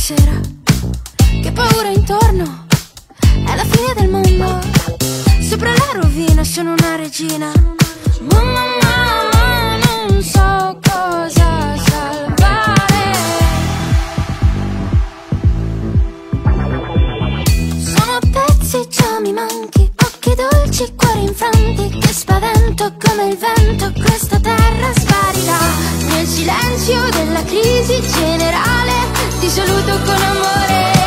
sera, che paura intorno, è la fine del mondo. Sopra la rovina sono una regina, ma non so cosa salvare. Sono pezzi, già mi manchi, occhi dolci, cuori infranti, che spavento come il vento, questa terra sparirà. Nel silenzio della crisi generale ti saluto con amore.